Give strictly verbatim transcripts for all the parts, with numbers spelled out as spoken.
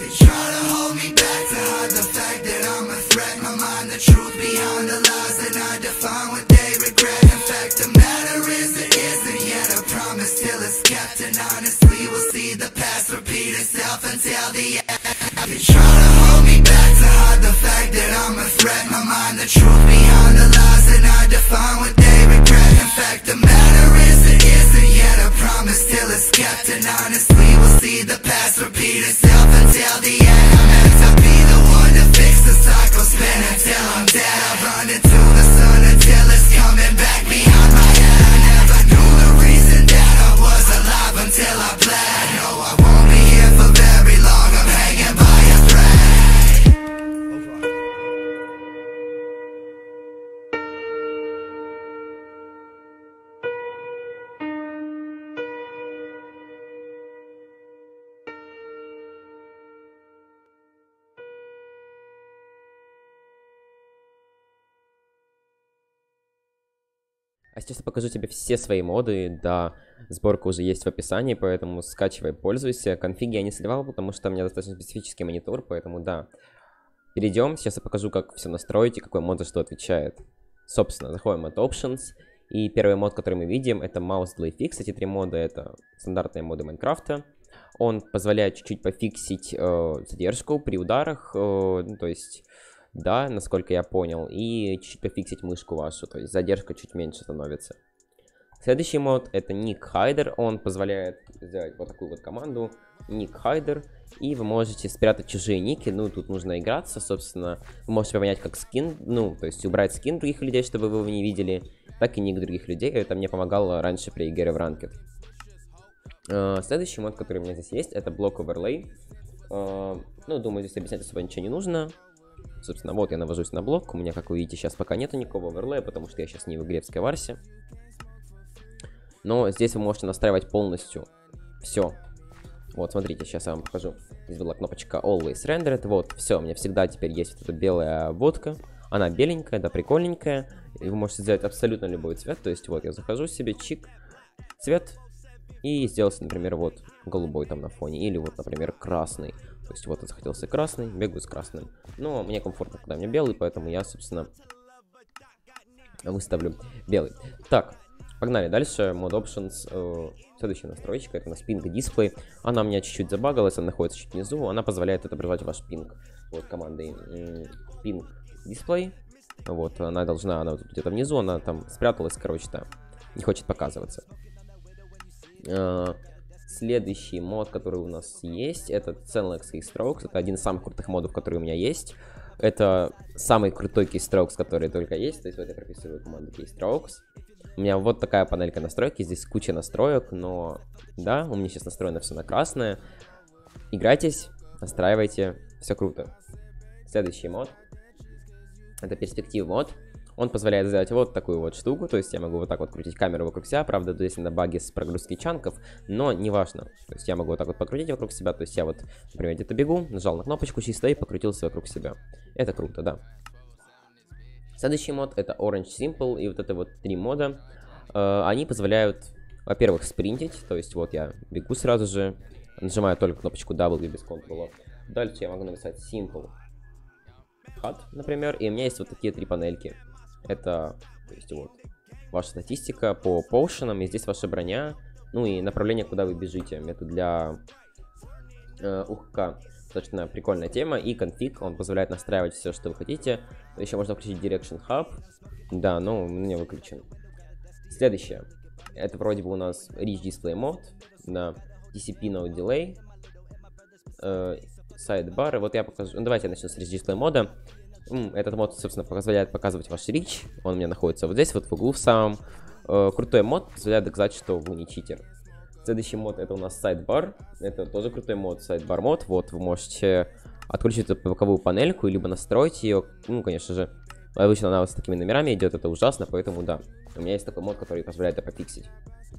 They try to hold me back to hide the fact that I'm a threat. My mind, the truth behind the lies, and I define what they regret. In fact, the matter is it isn't yet a promise till it's kept. And honestly, we'll see the past repeat itself until the end. They try to hold me back to hide the fact that I'm a threat. My mind, the truth behind the lies, and I define what they regret. In fact, the matter is it isn't yet a promise till it's kept. And honestly, we'll see the past repeat itself until the end. I'm meant to be the one to fix the cycle, spin until I'm dead. I run into the sun until it's coming back behind my head. I never knew the reason that I was alive until I bled. I know I won't be here for very long, I'm hanging by a thread. А сейчас я покажу тебе все свои моды, да, сборка уже есть в описании, поэтому скачивай, пользуйся. Конфиги я не сливал, потому что у меня достаточно специфический монитор, поэтому да. Перейдем, сейчас я покажу, как все настроить и какой мод за что отвечает. Собственно, заходим в мод Options, и первый мод, который мы видим, это Mouse Delay Fix. Эти три мода — это стандартные моды Майнкрафта. Он позволяет чуть-чуть пофиксить э, задержку при ударах, э, ну, то есть... Да, насколько я понял, и чуть-чуть пофиксить мышку вашу, то есть задержка чуть меньше становится. Следующий мод — это Nick Hider, он позволяет сделать вот такую вот команду Nick Hider, и вы можете спрятать чужие ники, ну тут нужно играться, собственно, вы можете поменять как скин, ну то есть убрать скин других людей, чтобы вы его не видели, так и ник других людей, это мне помогало раньше при игре в Ranked. Uh, следующий мод, который у меня здесь есть, это Block Overlay, uh, ну думаю, здесь объяснять особо ничего не нужно. Собственно, вот я навожусь на блок. У меня, как вы видите, сейчас пока нету никакого оверлея, потому что я сейчас не в игре в Skywars. Но здесь вы можете настраивать полностью все. Вот, смотрите, сейчас я вам покажу. Здесь была кнопочка Always Rendered. Вот, все, у меня всегда теперь есть вот эта белая водка. Она беленькая, да, прикольненькая. И вы можете сделать абсолютно любой цвет. То есть, вот, я захожу себе, чик, цвет. И сделать, например, вот голубой там на фоне. Или вот, например, красный. То есть вот я захотелся красный, бегаю с красным. Но мне комфортно, когда у меня белый, поэтому я, собственно, выставлю белый. Так, погнали дальше. Mode Options. Э, следующая настройка, это у нас Ping Display. Она у меня чуть-чуть забагалась, она находится чуть внизу. Она позволяет отображать ваш пинг. Вот командой Ping Display. Вот, она должна, она вот где-то внизу, она там спряталась, короче, там. Не хочет показываться. Э, Следующий мод, который у нас есть, это Cenlex Keystrokes. Это один из самых крутых модов, которые у меня есть. Это самый крутой Keystrokes, который только есть. То есть вот я прописываю команду Keystrokes. У меня вот такая панелька настройки. Здесь куча настроек, но да, у меня сейчас настроено все на красное. Играйтесь, настраивайте, все круто. Следующий мод. Это Perspective мод. Он позволяет сделать вот такую вот штуку, то есть я могу вот так вот крутить камеру вокруг себя, правда, здесь на баги с прогрузки чанков, но неважно. То есть я могу вот так вот покрутить вокруг себя, то есть я вот, например, где-то бегу, нажал на кнопочку чисто и покрутился вокруг себя. Это круто, да. Следующий мод — это Orange Simple, и вот это вот три мода, э, они позволяют, во-первых, спринтить, то есть вот я бегу сразу же, нажимаю только кнопочку W без контрола. Дальше я могу написать Simple Cut, например, и у меня есть вот такие три панельки. Это, то есть, вот, ваша статистика по поушенам, и здесь ваша броня, ну и направление, куда вы бежите. Это для э, УХК достаточно прикольная тема, и конфиг, он позволяет настраивать все, что вы хотите. Еще можно включить Direction Hub, да, но у меня выключен. Следующее, это вроде бы у нас Rich Display Mode, да, ти си пи No Delay, э, Sidebar, вот я покажу, ну, давайте я начну с Rich Display мода. Этот мод, собственно, позволяет показывать ваш рич. Он у меня находится вот здесь, вот в углу в самом. Э, крутой мод, позволяет доказать, что вы не читер. Следующий мод — это у нас Sidebar. Это тоже крутой мод, Sidebar мод. Вот, вы можете отключить эту боковую панельку, либо настроить ее. Ну, конечно же, обычно она вот с такими номерами идет, это ужасно, поэтому да. У меня есть такой мод, который позволяет это пофиксить.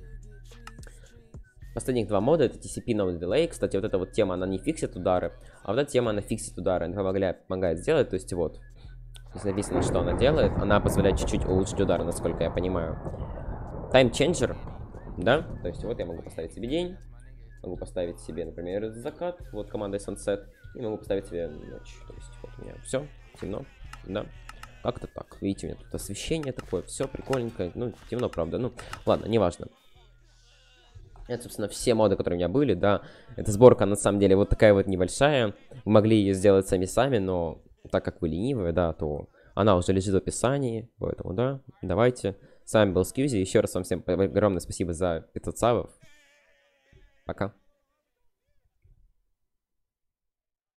Последних два мода — это ти си пи No Delay. Кстати, вот эта вот тема, она не фиксит удары, а вот эта тема, она фиксит удары. Она помогает, помогает сделать, то есть вот, здесь написано, что она делает. Она позволяет чуть-чуть улучшить удары, насколько я понимаю. Time Changer, да, то есть вот я могу поставить себе день, могу поставить себе, например, закат, вот командой Sunset, И могу поставить себе ночь. То есть вот у меня все темно, да. Как-то так. Видите, у меня тут освещение такое, все прикольненько. Ну, темно, правда. Ну, ладно, неважно. Это, собственно, все моды, которые у меня были, да. Эта сборка, на самом деле, вот такая вот небольшая. Вы могли ее сделать сами-сами, но так как вы ленивые, да, то она уже лежит в описании. Поэтому, да, давайте. С вами был Скьюзи. Еще раз вам всем огромное спасибо за пятьсот сабов. Пока.